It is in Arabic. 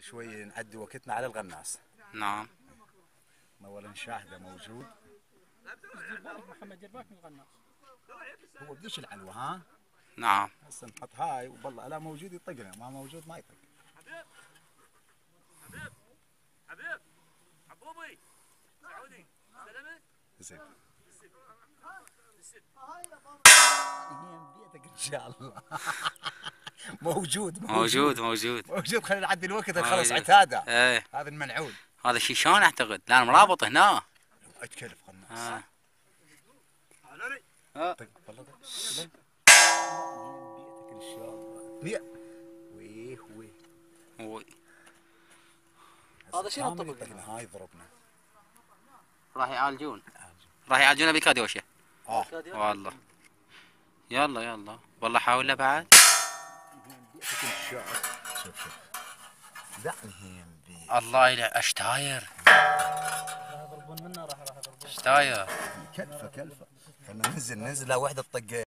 شوي نعدي وقتنا على الغناص. نعم. اولا شاهده موجود. دير بالك محمد، دير بالك من الغناص. هو بديش العلوه ها. نعم. هسه نحط هاي وبالله لا موجود يطقنا، ما موجود ما يطق. حبيب حبيب حبيب حبوبي سعودي سلمت. زين. بيتك ان شاء الله. موجود موجود. خلينا نعدي الوقت نخلص موجود. عتاده. ايه هذا المنعود. هذا شيشان اعتقد، لا مرابط هنا. اتكلف قناص. طق والله بيتك ان شاء الله. ويه. هذا شنو كامل الطبق؟ يطقنا، هاي ضربنا. راح يعالجونه بكادوشه. والله. يلا والله حاول له بعد. بيتك ان شاء الله. شوف دعني هين بيت. الله يلعن اشتاير. راح يضربون منا، راح يضربون. اشتاير. كلفه خلنا ننزل وحده طق.